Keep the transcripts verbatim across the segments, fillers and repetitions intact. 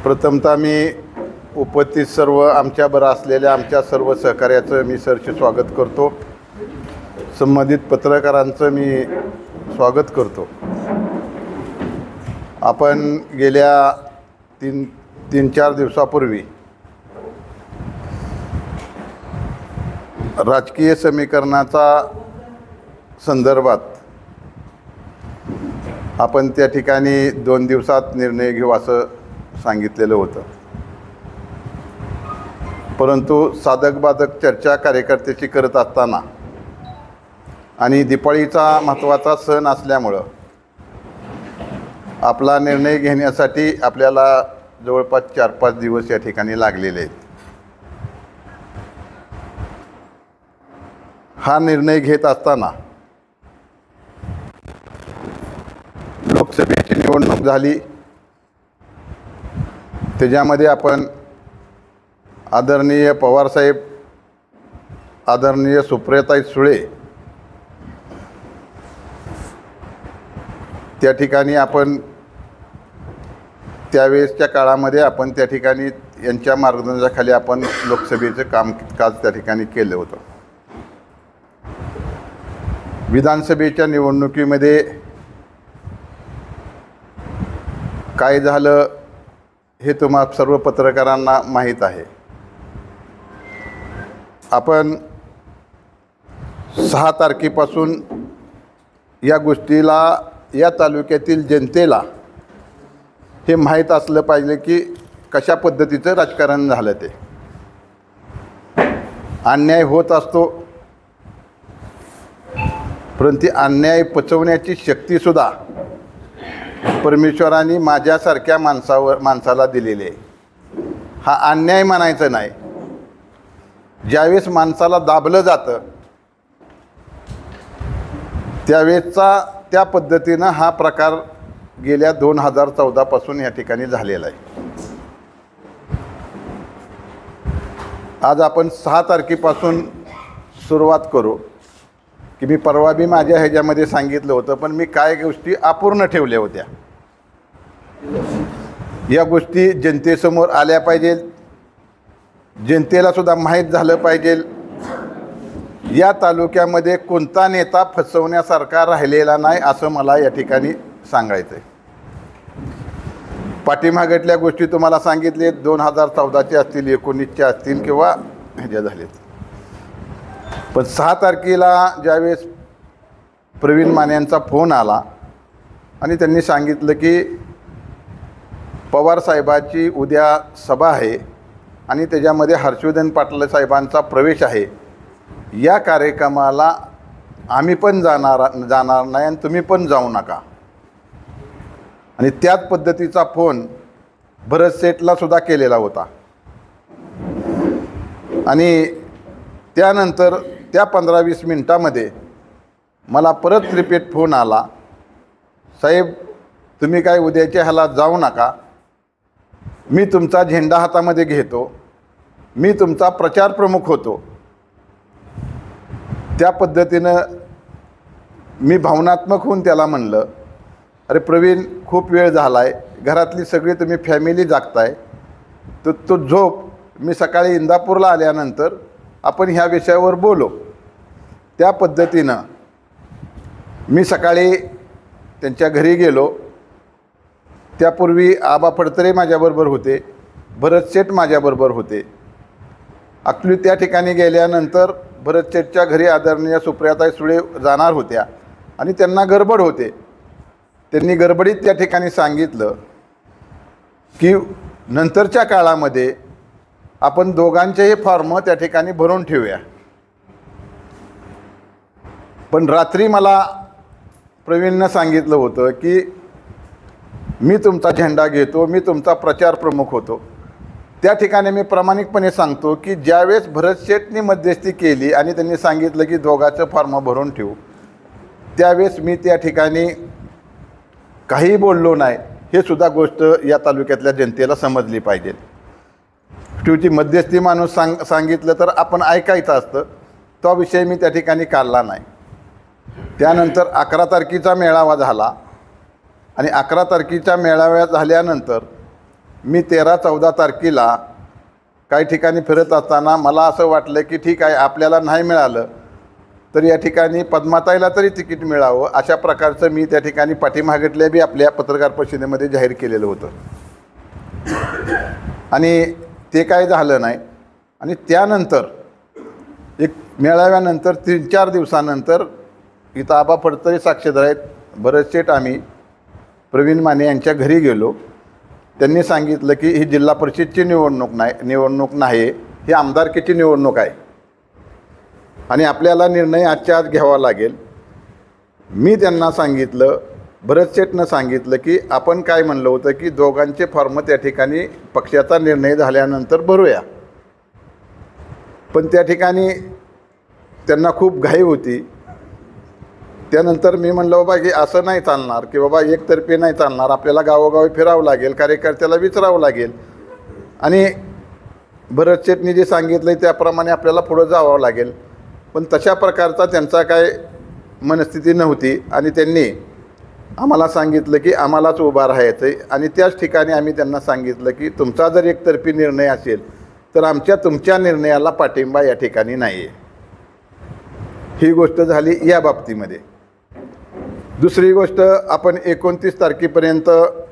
प्रथमतः मी उपस्थित सर्व आमच्याबरोबर असलेल्या आमच्या सर्व सहकार्याचं मी सरचे स्वागत करतो. संबंधित पत्रकारांचं मी स्वागत करतो. आपण गेल्या तीन तीन चार दिवसापूर्वी राजकीय समीकरणाचा संदर्भात आपण त्या ठिकाणी दोन दिवसात निर्णय घेऊ असं सांगितलेलं होतं. परंतु साधक बाधक चर्चा कार्यकर्त्याची करत असताना आणि दिवाळीचा महत्त्वाचा सण असल्यामुळं आपला निर्णय घेण्यासाठी आपल्याला जवळपास चार पाच दिवस या ठिकाणी लागलेले आहेत. हा निर्णय घेत असताना लोकसभेची निवडणूक झाली. त्याच्यामध्ये आपण आदरणीय पवारसाहेब, आदरणीय सुप्रियाताई सुळे त्या ठिकाणी आपण त्यावेळेसच्या काळामध्ये आपण त्या ठिकाणी यांच्या मार्गदर्शनाखाली आपण लोकसभेचं कामकाज त्या ठिकाणी केलं होतं. विधानसभेच्या निवडणुकीमध्ये काय झालं हे तुम्हा सर्व पत्रकारांना माहीत आहे. आपण सहा तारखेपासून या गोष्टीला या तालुक्यातील जनतेला हे माहीत असलं पाहिजे की कशा पद्धतीचं राजकारण झालं. ते अन्याय होत असतो, परंतु अन्याय पचवण्याची शक्तीसुद्धा परमेश्वराने माझ्यासारख्या माणसावर माणसाला दिलेली आहे. हा अन्याय म्हणायचं नाही. ज्यावेळेस माणसाला दाबलं जातं त्यावेळेसचा त्या पद्धतीनं हा प्रकार गेल्या दोन हजार चौदापासून या ठिकाणी झालेला आहे. आज आपण सहा तारखेपासून सुरुवात करू की मी परवा बी माझ्या ह्याच्यामध्ये सांगितलं होतं, पण मी काय गोष्टी अपूर्ण ठेवल्या होत्या. या गोष्टी जनतेसमोर आल्या पाहिजे, जनतेलासुद्धा माहीत झालं पाहिजे. या तालुक्यामध्ये कोणता नेता फसवण्यासारखा राहिलेला नाही असं मला या ठिकाणी सांगायचं आहे. पाठीमागटल्या गोष्टी तुम्हाला सांगितले, दोन हजार चौदाचे असतील, एकोणीसच्या असतील किंवा ह्याच्या झालेत. पण सहा तारखेला ज्यावेळेस प्रवीण मानेंचा फोन आला आणि त्यांनी सांगितलं की पवारसाहेबाची उद्या सभा आहे आणि त्याच्यामध्ये हर्षवर्धन पाटील साहेबांचा प्रवेश आहे, या कार्यक्रमाला आम्ही पण जाणार जाणार नाही आणि तुम्ही पण जाऊ नका. आणि त्याच पद्धतीचा फोन भरत सेठला सुद्धा केलेला होता. आणि त्यानंतर त्या पंधरा वीस मिनटामध्ये मला परत रिपीट फोन आला, साहेब तुम्ही काय उद्याच्या ह्याला जाऊ नका, मी तुमचा झेंडा हातामध्ये घेतो, मी तुमचा प्रचार प्रमुख होतो. त्या पद्धतीनं मी भावनात्मक होऊन त्याला म्हणलं, अरे प्रवीण खूप वेळ झाला आहे, घरातली सगळी तुम्ही फॅमिली जागताय, तर तो झोप, मी सकाळी इंदापूरला आल्यानंतर आपण ह्या विषयावर बोलू. त्या पद्धतीनं मी सकाळी त्यांच्या घरी गेलो. त्यापूर्वी आबा फडतरे माझ्याबरोबर होते, भरत शेठ माझ्याबरोबर होते. अकलू त्या ठिकाणी गेल्यानंतर भरत शेठच्या घरी आदरणीय सुप्रियाताई सुळे जाणार होत्या आणि त्यांना गडबड होते. त्यांनी गडबडीत त्या ठिकाणी सांगितलं की नंतरच्या काळामध्ये आपण दोघांचेही फॉर्म त्या ठिकाणी भरून ठेवूया. पण रात्री मला प्रवीणनं सांगितलं होतं की मी तुमचा झेंडा घेतो, मी तुमचा प्रचार प्रमुख होतो. त्या ठिकाणी मी प्रामाणिकपणे सांगतो की ज्यावेळेस भरत शेठनी मध्यस्थी केली आणि त्यांनी सांगितलं की दोघांचं फॉर्म भरून ठेवू, त्यावेळेस मी त्या ठिकाणी काही बोललो नाही. हे सुद्धा गोष्ट या तालुक्यातल्या जनतेला समजली पाहिजे. शेवटी मध्यस्थी माणूस सांग सांगितलं तर आपण ऐकायचं असतं. तो विषय मी त्या ठिकाणी काढला नाही. त्यानंतर अकरा तारखेचा मेळावा झाला आणि अकरा तारखेच्या मेळाव्या झाल्यानंतर मी तेरा चौदा तारखेला काही ठिकाणी फिरत असताना मला असं वाटलं की ठीक आहे, आपल्याला नाही मिळालं तर या ठिकाणी पद्माताईला तरी तिकीट मिळावं, अशा प्रकारचं मी त्या ठिकाणी पाठीमागटल्या बी आपल्या पत्रकार परिषदेमध्ये जाहीर केलेलं होतं. आणि ते काय झालं नाही. आणि त्यानंतर एक मेळाव्यानंतर तीन चार दिवसानंतर इथं आबा फडतरे साक्षीदार आहेत, भरत शेठ, आम्ही प्रवीण माने यांच्या घरी गेलो. त्यांनी सांगितलं की ही जिल्हा परिषदची निवडणूक नाही निवडणूक नाही ही आमदारकीची निवडणूक आहे आणि आपल्याला निर्णय आजच्या आज घ्यावा लागेल. मी त्यांना सांगितलं, भरत शेठनं सांगितलं की आपण काय म्हणलं होतं की दोघांचे फॉर्म त्या ठिकाणी पक्षाचा निर्णय झाल्यानंतर भरूया. पण त्या ठिकाणी त्यांना खूप घाई होती. त्यानंतर मी म्हणलं बाबा की असं नाही चालणार की बाबा एकतर्फी नाही चालणार, आपल्याला गावोगावी फिरावं लागेल, कार्यकर्त्याला विचारावं लागेल आणि भरत शेठनी जे सांगितलं त्याप्रमाणे आपल्याला पुढं जावं लागेल. पण तशा प्रकारचा त्यांचा काय मनस्थिती नव्हती आणि त्यांनी आम्हाला सांगितलं की आम्हालाच उभा राहायचं आहे. आणि त्याच ठिकाणी आम्ही त्यांना सांगितलं की तुमचा जर एकतर्फी निर्णय असेल तर आमच्या तुमच्या निर्णयाला पाठिंबा या ठिकाणी नाही आहे. ही गोष्ट झाली या बाबतीमध्ये. दुसरी गोष्ट, आपण एकोणतीस तारखेपर्यंत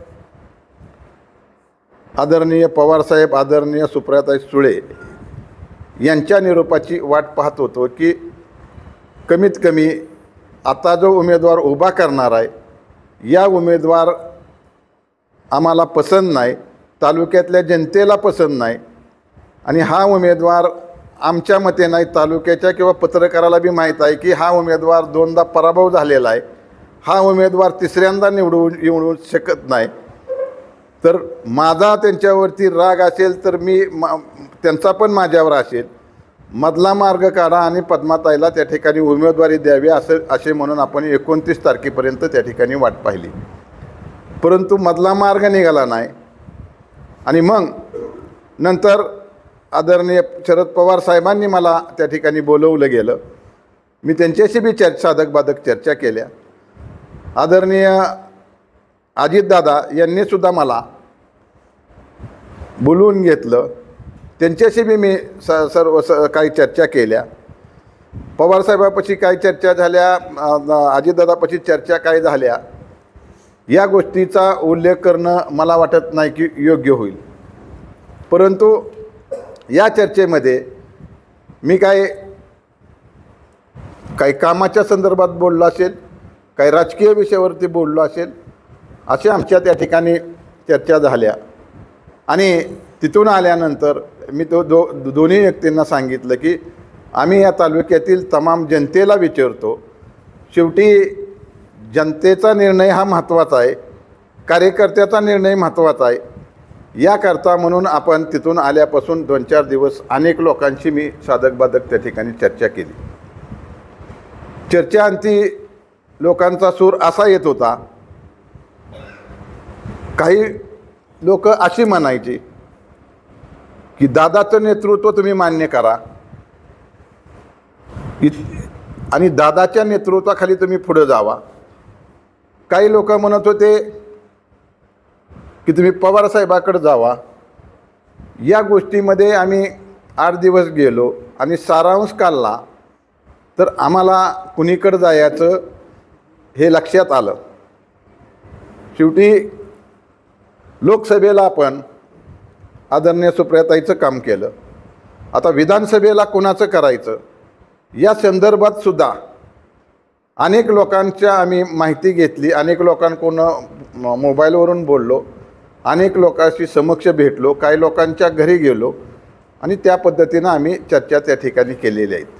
आदरणीय पवारसाहेब, आदरणीय सुप्रियाताई सुळे यांच्या निरोपाची वाट पाहत होतो की कमीत कमी आता जो उमेदवार उभा करणार आहे या उमेदवार आम्हाला पसंत नाही, तालुक्यातल्या जनतेला पसंत नाही आणि हा उमेदवार आमच्या मते नाही, तालुक्याच्या किंवा पत्रकाराला बी माहीत आहे की हा उमेदवार दोनदा पराभव झालेला आहे, हा उमेदवार तिसऱ्यांदा निवडून येऊ शकत नाही. तर माझा त्यांच्यावरती राग असेल तर मी मा त्यांचा पण माझ्यावर असेल, मधला मार्ग काढा आणि पद्माताईला त्या ठिकाणी उमेदवारी द्यावी असं असे म्हणून आपण एकोणतीस तारखेपर्यंत त्या ठिकाणी वाट पाहिली. परंतु मधला मार्ग निघाला नाही. आणि मग नंतर आदरणीय शरद पवार साहेबांनी मला त्या ठिकाणी बोलवलं गेलं. मी त्यांच्याशी बी चर्चा साधक बाधक चर्चा केल्या. आदरणीय अजितदादा यांनीसुद्धा मला बोलवून घेतलं. त्यांच्याशी बी मी स सर्व स काही चर्चा केल्या. पवारसाहेबापाशी काही चर्चा झाल्या, अजितदादापाशी चर्चा काय झाल्या, या गोष्टीचा उल्लेख करणं मला वाटत नाही की योग्य होईल. परंतु या चर्चेमध्ये मी काय काही कामाच्या संदर्भात बोललो असेल, काही राजकीय विषयावरती बोललो असेल, असे आमच्या त्या ठिकाणी चर्चा झाल्या. आणि तिथून आल्यानंतर मी तो दो दोन्ही व्यक्तींना सांगितलं की आम्ही या तालुक्यातील तमाम जनतेला विचारतो. शेवटी जनतेचा निर्णय हा महत्त्वाचा आहे, कार्यकर्त्याचा निर्णय महत्त्वाचा आहे. याकरता म्हणून आपण तिथून आल्यापासून दोन चार दिवस अनेक लोकांशी मी साधक बाधक त्या ठिकाणी चर्चा केली. चर्चेअंती लोकांचा सूर असा येत होता, काही लोक अशी म्हणायची की दादाचं नेतृत्व तुम्ही मान्य करा आणि दादाच्या नेतृत्वाखाली तुम्ही पुढे जावा. काही लोक म्हणत होते की तुम्ही पवारसाहेबाकडे जावा. या गोष्टीमध्ये आम्ही आठ दिवस गेलो आणि सारांश काढला तर आम्हाला कुणीकडे जायचं हे लक्षात आलं. शेवटी लोकसभेला आपण आदरणीय सुप्रियाताईचं काम केलं. आता विधानसभेला कोणाचं करायचं या संदर्भात सुद्धा अनेक लोकांच्या आम्ही माहिती घेतली, अनेक लोकांकडून मोबाईलवरून बोललो, अनेक लोकांशी समक्ष भेटलो, काही लोकांच्या घरी गेलो आणि त्या पद्धतीनं आम्ही चर्चा त्या ठिकाणी केलेल्या आहेत.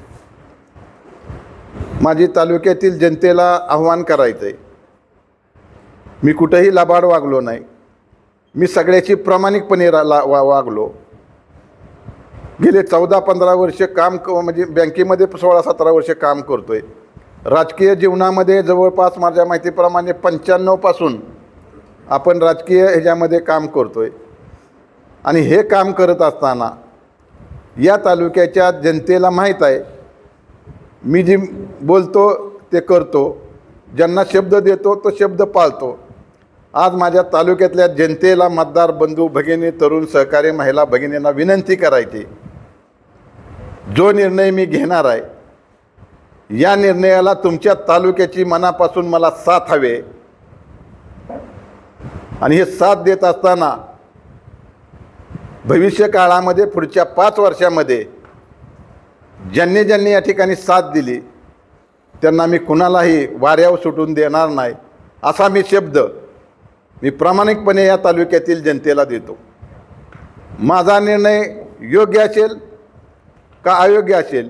माझी तालुक्यातील जनतेला आव्हान करायचं आहे, मी कुठेही लबाड वागलो नाही, मी सगळ्याची प्रामाणिकपणे रा ला वा वागलो. गेले चौदा पंधरा वर्ष काम क म्हणजे बँकेमध्ये सोळा सतरा वर्ष काम करतो आहे. राजकीय जीवनामध्ये जवळपास माझ्या माहितीप्रमाणे पंच्याण्णवपासून आपण राजकीय ह्याच्यामध्ये काम करतो आहे. आणि हे काम करत असताना या तालुक्याच्या जनतेला माहीत आहे मी जी बोलतो ते करतो, ज्यांना शब्द देतो तो शब्द पाळतो. आज माझ्या तालुक्यातल्या जनतेला, मतदार बंधू भगिनी, तरुण सहकारी महिला भगिनींना विनंती करायची, जो निर्णय मी घेणार आहे या निर्णयाला तुमच्या तालुक्याची मनापासून मला साथ हवे आणि हे साथ देत असताना भविष्य काळामध्ये पुढच्या पाच वर्षामध्ये ज्यांनी ज्यांनी या ठिकाणी साथ दिली त्यांना मी कुणालाही वाऱ्यावर सुटून देणार नाही असा मी शब्द मी प्रामाणिकपणे या तालुक्यातील जनतेला देतो। माझा निर्णय योग्य असेल का अयोग्य असेल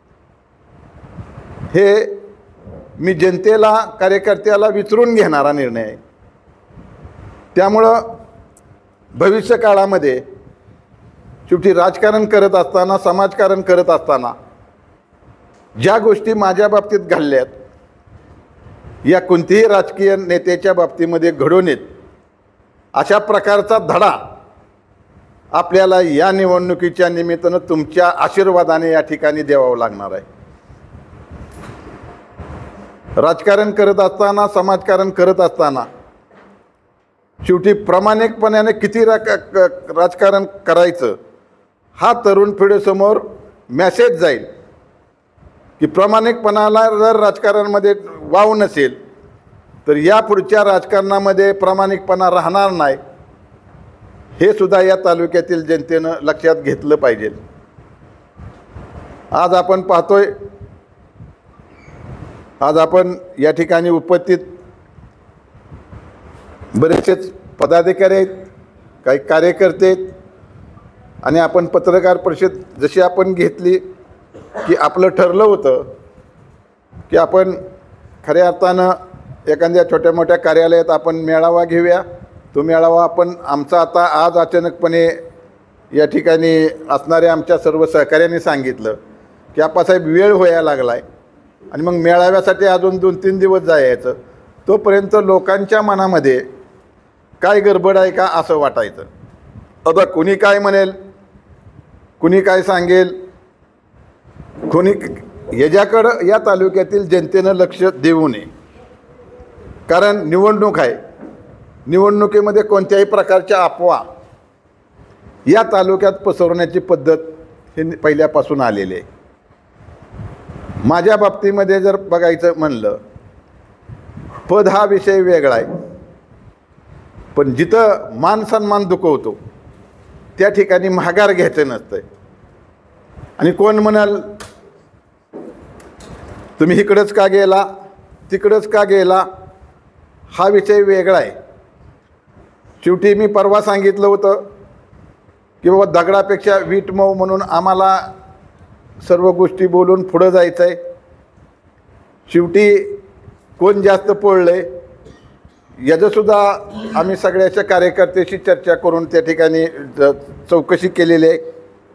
हे मी जनतेला, कार्यकर्त्याला विचारून घेणारा निर्णय आहे। त्यामुळं भविष्य काळामध्ये शेवटी राजकारण करत असताना, समाजकारण करत असताना ज्या गोष्टी माझ्या बाबतीत घडल्यात या कोणत्याही राजकीय नेत्याच्या बाबतीमध्ये घडू नयेत अशा प्रकारचा धडा आपल्याला या निवडणुकीच्या निमित्तानं तुमच्या आशीर्वादाने या ठिकाणी द्यावं लागणार आहे। राजकारण करत असताना, समाजकारण करत असताना शेवटी प्रामाणिकपणाने किती रा राजकारण करायचं हा तरुण पिढीसमोर मेसेज जाईल की प्रामाणिकपणाला जर राजकारणामध्ये वाव नसेल तर या पुढच्या राजकारणामध्ये प्रामाणिकपणा राहणार नाही, हे सुद्धा या तालुक्यातील जनतेनं लक्षात घेतलं पाहिजे। आज आपण पाहतोय, आज आपण या ठिकाणी उपस्थित बरेचसेच पदाधिकारी आहेत, काही कार्यकर्ते आहेत आणि आपण पत्रकार परिषद जशी आपण घेतली की आपलं ठरलं होतं की आपण खऱ्या अर्थानं एखाद्या छोट्या मोठ्या कार्यालयात आपण मेळावा घेऊया। तो मेळावा आपण आमचा आता आज अचानकपणे या ठिकाणी असणाऱ्या आमच्या सर्व सहकाऱ्यांनी सांगितलं की आप्पासाहेब वेळ व्हायला लागला आहे आणि मग मेळाव्यासाठी अजून दोन तीन दिवस जायचं, तोपर्यंत लोकांच्या मनामध्ये काय गडबड आहे का असं वाटायचं। आता कुणी काय म्हणेल, कुणी काय सांगेल, कोणी याच्याकडं या तालुक्यातील जनतेनं लक्ष देऊ नये, कारण निवडणूक आहे। निवडणुकीमध्ये कोणत्याही प्रकारच्या अफवा या तालुक्यात पसरवण्याची पद्धत ही पहिल्यापासून आलेली आहे। माझ्या बाबतीमध्ये जर बघायचं म्हणलं, पद हा विषय वेगळा आहे, पण जिथं मान सन्मान दुखवतो त्या ठिकाणी माघार घ्यायचं नसतं। आणि कोण म्हणाल तुम्ही इकडंच का गेला, तिकडंच का गेला, हा विषय वेगळा आहे। शेवटी मी परवा सांगितलं होतं की बाबा दगडापेक्षा वीट मऊ म्हणून आम्हाला सर्व गोष्टी बोलून पुढं जायचं आहे। शेवटी कोण जास्त पळलंय याचंसुद्धा आम्ही सगळ्याच्या कार्यकर्त्याशी चर्चा करून त्या ठिकाणी चौकशी केलेली आहे।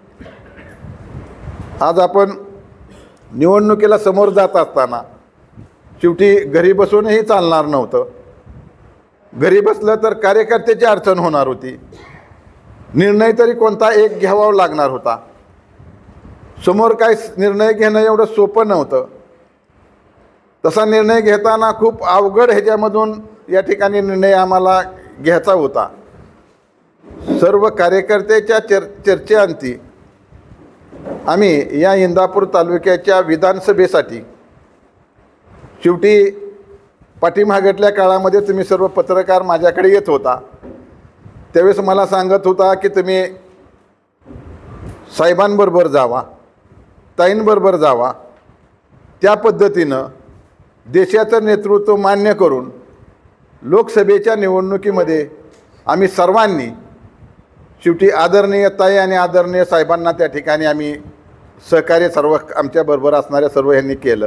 आज आपण निवडणुकीला समोर जात असताना शेवटी घरी बसूनही चालणार नव्हतं। घरी बसलं तर कार्यकर्त्याची अडचण होणार होती, निर्णय तरी कोणता एक घ्यावा लागणार होता। समोर काय निर्णय घेणं एवढं सोपं नव्हतं। तसा निर्णय घेताना खूप अवघड ह्याच्यामधून या ठिकाणी निर्णय आम्हाला घ्यायचा होता। सर्व कार्यकर्त्याच्या चर चर्चेअंती आम्ही या इंदापूर तालुक्याच्या विधानसभेसाठी शेवटी पाठीमागल्या काळामध्ये तुम्ही सर्व पत्रकार माझ्याकडे येत होता, त्यावेळेस मला सांगत होता की तुम्ही साहेबांबरोबर जावा, ताईंबरोबर जावा, त्या पद्धतीनं देशाचं नेतृत्व मान्य करून लोकसभेच्या निवडणुकीमध्ये आम्ही सर्वांनी शेवटी आदरणीय ताई आणि आदरणीय साहेबांना त्या ठिकाणी आम्ही सहकार्य सर्व आमच्याबरोबर असणाऱ्या सर्व यांनी केलं।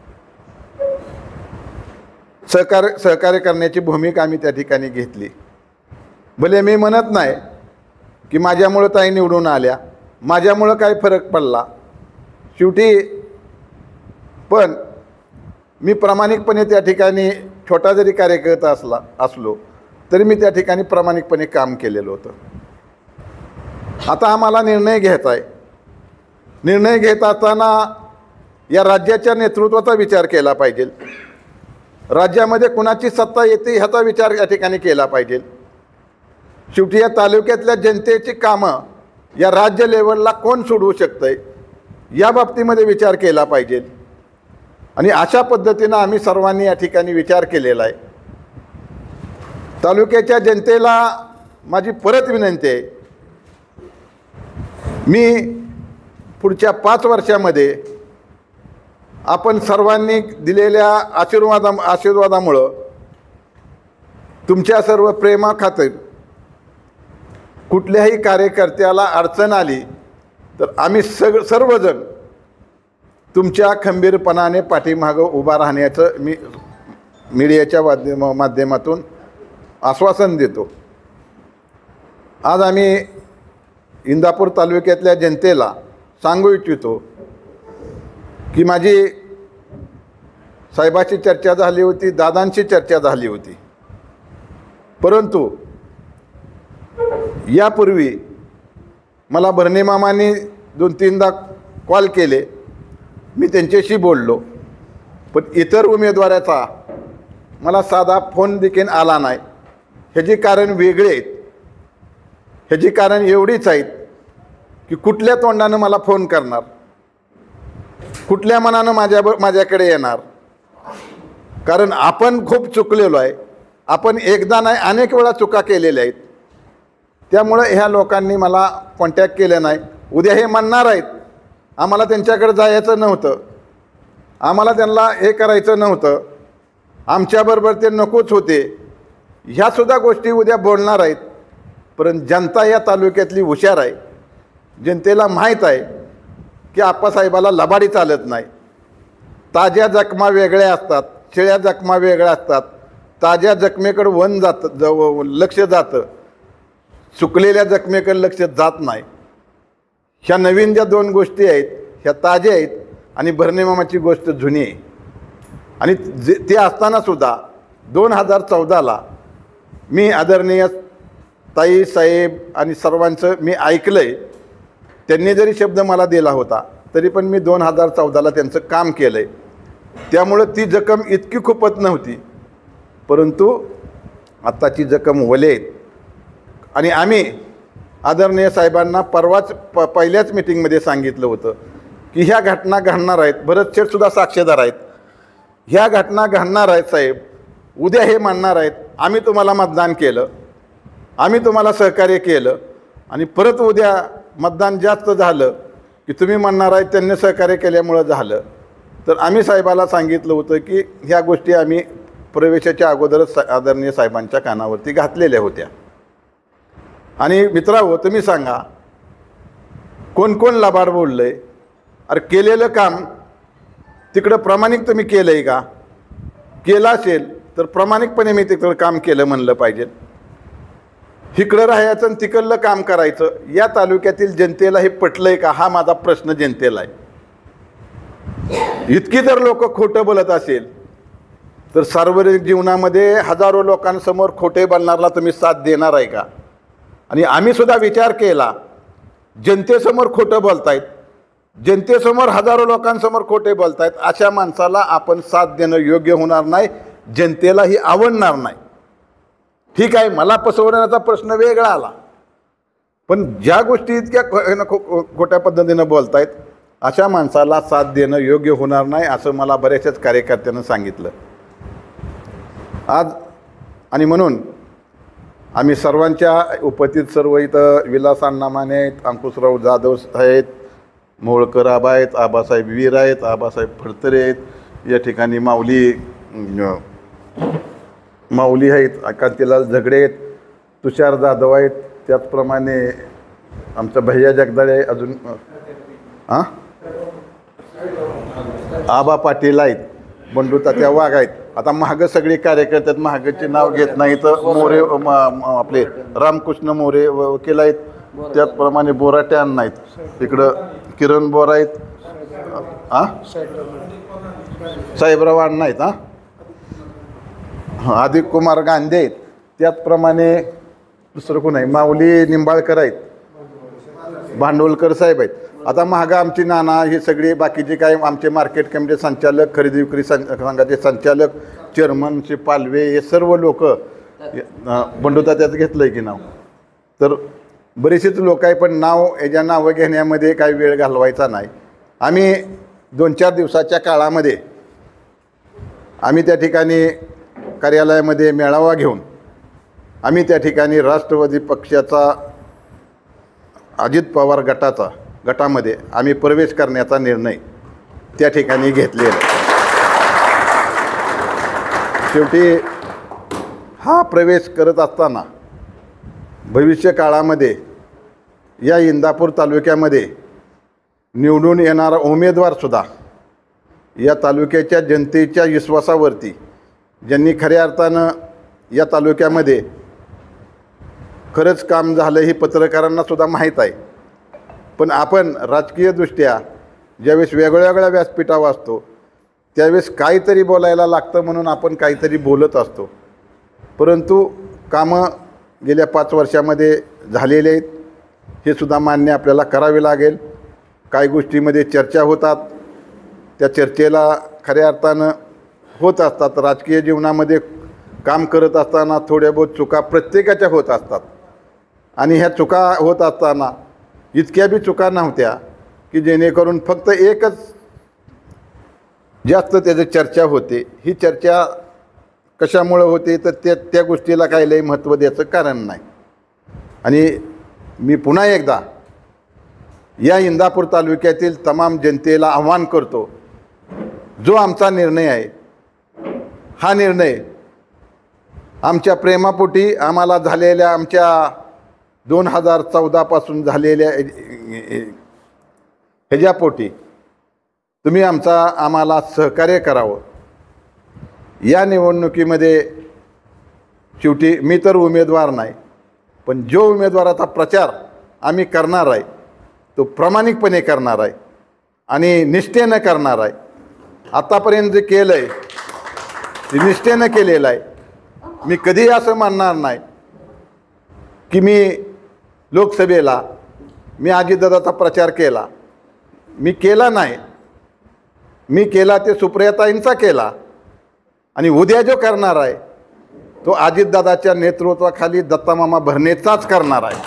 सहकार्य सहकार्य करण्याची भूमिका आम्ही त्या ठिकाणी घेतली। भले मी म्हणत नाही की माझ्यामुळं ताई निवडून आल्या, माझ्यामुळं काय फरक पडला, शेवटी पण मी प्रामाणिकपणे त्या ठिकाणी छोटा जरी कार्यकर्ता असला असलो तरी मी त्या ठिकाणी प्रामाणिकपणे काम केलेलं होतं। आता आम्हाला निर्णय घ्यायचा आहे। निर्णय घेत असताना या राज्याच्या नेतृत्वाचा विचार केला पाहिजे। राज्यामध्ये कुणाची सत्ता येते ह्याचा विचार या ठिकाणी केला पाहिजे. शेवटी या तालुक्यातल्या जनतेची कामं या राज्य लेवलला कोण सोडवू शकतंय या बाबतीमध्ये विचार केला पाहिजे. आणि अशा पद्धतीनं आम्ही सर्वांनी या ठिकाणी विचार केलेला आहे. तालुक्याच्या जनतेला माझी परत विनंती आहे, मी पुढच्या पाच वर्षामध्ये आपण सर्वांनी दिलेल्या आशीर्वादा आशीर्वादामुळं तुमच्या सर्व प्रेमाखातीर कुठल्याही कार्यकर्त्याला अडचण आली तर आम्ही सग सर्वजण तुमच्या खंबीरपणाने पाठीमागं उभा राहण्याचं मी मीडियाच्या माध्यम माध्यमातून आश्वासन देतो. आज आम्ही इंदापूर तालुक्यातल्या जनतेला सांगू इच्छितो की माझी साहेबाची चर्चा झाली होती, दादांची चर्चा झाली होती, परंतु यापूर्वी मला भरणे मामांनी दोन तीनदा कॉल केले, मी त्यांच्याशी बोललो, पण इतर उमेदवाराचा मला साधा फोन देखील आला नाही. ह्याची कारण वेगळे आहेत. ह्याची कारण एवढीच आहेत की कुठल्या तोंडानं मला फोन करणार, कुठल्या मनानं माझ्या माझ्याकडे येणार. कारण आपण खूप चुकलेलो आहे. आपण एकदा नाही अनेक वेळा चुका केलेल्या आहेत. त्यामुळं ह्या लोकांनी मला कॉन्टॅक्ट केले नाही. उद्या हे म्हणणार आहेत आम्हाला त्यांच्याकडे जायचं नव्हतं, आम्हाला त्यांना हे करायचं नव्हतं, आमच्याबरोबर ते नकोच होते, ह्यासुद्धा गोष्टी उद्या बोलणार आहेत. परंतु जनता या तालुक्यातली हुशार आहे. जनतेला माहीत आहे की आप्पासाहेबाला लबाडी चालत नाही. ताज्या जखमा वेगळ्या असतात, शिळ्या जखमा वेगळ्या असतात. ताज्या जखमेकडं वन जातं ज लक्ष जातं, चुकलेल्या जखमेकडे लक्ष जात नाही. ह्या नवीन ज्या दोन गोष्टी आहेत ह्या ताज्या आहेत आणि भरणेमामाची गोष्ट जुनी आहे. आणि जे ते असतानासुद्धा दोन हजार चौदाला मी आदरणीय ताई साहेब आणि सर्वांचं मी ऐकलं आहे. त्यांनी जरी शब्द मला दिला होता तरी पण मी दोन हजार चौदाला त्यांचं काम केलं आहे. त्यामुळं ती जखम इतकी खुपत नव्हती, परंतु आत्ताची जखम वले आहेत. आणि आम्ही आदरणीय साहेबांना परवाच प पहिल्याच मिटिंगमध्ये सांगितलं होतं की ह्या घटना घडणार आहेत. भरत शेठसुद्धा साक्षीदार आहेत. ह्या घटना घडणार आहेत साहेब. उद्या हे म्हणणार आहेत आम्ही तुम्हाला मतदान केलं, आम्ही तुम्हाला सहकार्य केलं, आणि परत उद्या मतदान जास्त झालं की तुम्ही म्हणणार आहेत त्यांनी सहकार्य केल्यामुळं झालं. तर आम्ही साहेबाला सांगितलं होतं की ह्या गोष्टी आम्ही प्रवेशाच्या अगोदरच आदरणीय साहेबांच्या कानावरती घातलेल्या होत्या. आणि मित्रांनो, तुम्ही सांगा कोण कोण लबाड बोललं आहे? अरे केलेलं काम तिकडं प्रामाणिक तुम्ही केलं आहे का? केलं असेल तर प्रामाणिकपणे मी तिकडं काम केलं म्हणलं पाहिजे. इकडं राहायचं आणि तिकडलं काम करायचं. या तालुक्यातील जनतेला हे पटलं आहे का हा माझा प्रश्न जनतेला आहे. इतकी जर लोक खोटं बोलत असेल तर सार्वजनिक जीवनामध्ये हजारो लोकांसमोर खोटे बोलणारला तुम्ही साथ देणार आहे का? आणि आम्ही सुद्धा विचार केला, जनतेसमोर खोटं बोलतायत, जनतेसमोर हजारो लोकांसमोर खोटे बोलतायत, अशा माणसाला आपण साथ देणं योग्य होणार नाही, जनतेलाही आवडणार नाही. ठीक आहे, मला फसवण्याचा प्रश्न वेगळा आला, पण ज्या गोष्टी इतक्या खो खोट्या पद्धतीनं बोलतायत अशा माणसाला साथ देणं योग्य होणार नाही, असं मला बऱ्याचशाच कार्यकर्त्यांना सांगितलं आज. आणि म्हणून आम्ही सर्वांच्या उपस्थित सर्व इथं विलास अण्णा माने आहेत, अंकुशराव जाधव आहेत, मोहोळकर आबा आहेत, आबासाहेब वीर आहेत, आबासाहेब फडतरे आहेत, या ठिकाणी माऊली माऊली आहेत, कांतीलाल झगडे आहेत, तुषार जाधव आहेत, त्याचप्रमाणे आमचं भैया जगदाळे अजून हां आबा पाटील आहेत, बंडू तात्या वाघ आहेत. आता महाग सगळे कार्यकर्त्यात महागाचे नाव घेत नाही तर मोरे आपले रामकृष्ण मोरे वकील आहेत, त्याचप्रमाणे बोराटे अण्णा आहेत, इकडं किरण बोरा आहेत, हां साहेबराव अण्णा आहेत, हां आदित्य कुमार गांधी आहेत, त्याचप्रमाणे दुसरं कोण आहे माऊली निंबाळकर आहेत, भांडवलकर साहेब आहेत. आता महागा आमची नाना हे सगळे बाकीचे काय आमचे मार्केट कमिटी संचालक, खरेदी विक्री सं संघाचे संचालक चेअरमनचे पालवे हे सर्व लोक बंडोता त्यात घेतलं आहे की नाव, तर बरेचसेच लोक आहे, पण नाव याच्या नावं घेण्यामध्ये काही वेळ घालवायचा नाही. आम्ही दोन चार दिवसाच्या काळामध्ये आम्ही त्या ठिकाणी कार्यालयामध्ये मेळावा घेऊन आम्ही त्या ठिकाणी राष्ट्रवादी पक्षाचा अजित पवार गटाचा गटामध्ये आम्ही प्रवेश करण्याचा निर्णय त्या ठिकाणी घेतलेला. शेवटी हा प्रवेश करत असताना भविष्य काळामध्ये या इंदापूर तालुक्यामध्ये निवडून येणारा उमेदवारसुद्धा या तालुक्याच्या जनतेच्या विश्वासावरती, ज्यांनी खऱ्या अर्थानं या तालुक्यामध्ये खरंच काम झालं हे पत्रकारांनासुद्धा माहीत आहे, पण आपण राजकीयदृष्ट्या ज्यावेळेस वेगळ्या वेगळ्या व्यासपीठावर असतो त्यावेळेस काहीतरी बोलायला लागतं म्हणून आपण काहीतरी बोलत असतो. परंतु कामं गेल्या पाच वर्षामध्ये झालेले आहेत हे सुद्धा मान्य आपल्याला करावे लागेल. काही गोष्टीमध्ये चर्चा होतात, त्या चर्चेला खऱ्या अर्थानं होत असतात. राजकीय जीवनामध्ये काम करत असताना थोड्या बहुत चुका प्रत्येकाच्या होत असतात आणि ह्या चुका होत असताना इतक्या बी चुका नव्हत्या की जेणेकरून फक्त एकच जास्त त्याची चर्चा होते. ही चर्चा कशामुळं होते तर त्या त्या गोष्टीला काही लई महत्त्व द्यायचं कारण नाही. आणि मी पुन्हा एकदा या इंदापूर तालुक्यातील तमाम जनतेला आव्हान करतो, जो आमचा निर्णय आहे हा निर्णय आमच्या प्रेमापोटी आम्हाला झालेल्या आमच्या दोन हजार चौदापासून झालेल्या ह्याच्यापोटी तुम्ही आमचा आम्हाला सहकार्य करावं. या निवडणुकीमध्ये शेवटी मी तर उमेदवार नाही, पण जो उमेदवाराचा प्रचार आम्ही करणार आहे तो प्रामाणिकपणे करणार आहे आणि निष्ठेनं करणार आहे. आतापर्यंत जे केलं आहे ते निष्ठेनं केलेलं आहे. मी कधीही असं मानणार नाही की मी लोकसभेला मी अजितदादाचा प्रचार केला. मी केला नाही, मी केला ते सुप्रियाताईंचा केला आणि उद्या जो करणार आहे तो अजितदादाच्या नेतृत्वाखाली दत्तामामा भरणेचाच करणार आहे.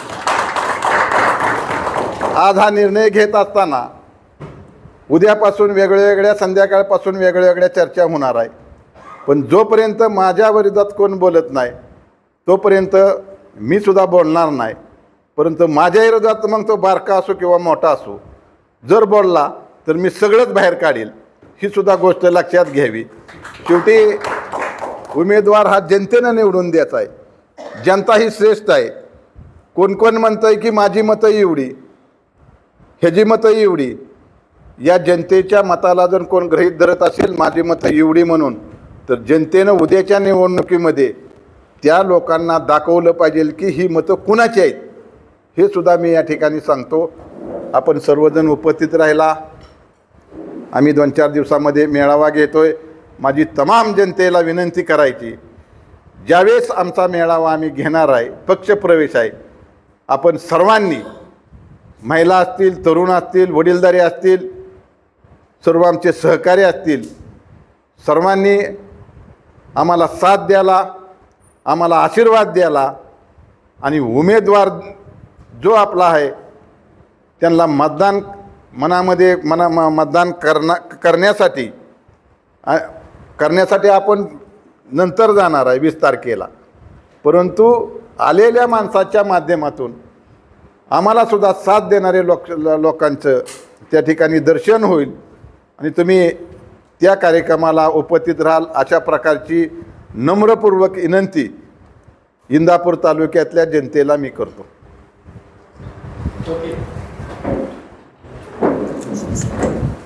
आज हा निर्णय घेत असताना उद्यापासून वेगळ्या संध्याकाळपासून वेगळ्या वेगळ्या चर्चा होणार आहे, पण जोपर्यंत माझ्या विरोधात कोण बोलत नाही तोपर्यंत मी सुद्धा बोलणार नाही. परंतु माझ्या विरोधात मग तो बारका असो किंवा मोठा असो जर बोलला तर मी सगळंच बाहेर काढील, ही सुद्धा गोष्ट लक्षात घ्यावी. शेवटी उमेदवार हा जनतेनं निवडून द्यायचा आहे. जनता ही श्रेष्ठ आहे. कोण कोण म्हणतं आहे की माझी मतं एवढी, ह्याची मतं एवढी. या जनतेच्या मताला जर कोण गृहीत धरत असेल माझी मतं एवढी म्हणून, तर जनतेनं उद्याच्या निवडणुकीमध्ये त्या लोकांना दाखवलं पाहिजे की ही मतं कुणाची आहेत हे सुद्धा मी या ठिकाणी सांगतो. आपण सर्वजण उपस्थित राहिला. आम्ही दोन चार दिवसामध्ये मेळावा घेतोय. माझी तमाम जनतेला विनंती करायची, ज्यावेळेस आमचा मेळावा आम्ही घेणार आहे, पक्षप्रवेश आहे, आपण सर्वांनी, महिला असतील, तरुण असतील, वडीलधारी असतील, सर्व आमचे सहकारी असतील, सर्वांनी आम्हाला साथ द्याला, आम्हाला आशीर्वाद द्याला आणि उमेदवार जो आपला आहे त्यांना मतदान मनामध्ये मना म मतदान करना करण्यासाठी करण्यासाठी आपण नंतर जाणार आहे वीस तारखेला. परंतु आलेल्या माणसाच्या माध्यमातून आम्हालासुद्धा साथ देणारे लोक लोकांचं त्या ठिकाणी दर्शन होईल आणि तुम्ही त्या कार्यक्रमाला उपस्थित राहाल अशा प्रकारची नम्रपूर्वक विनंती इंदापूर तालुक्यातल्या जनतेला मी करतो. ओके.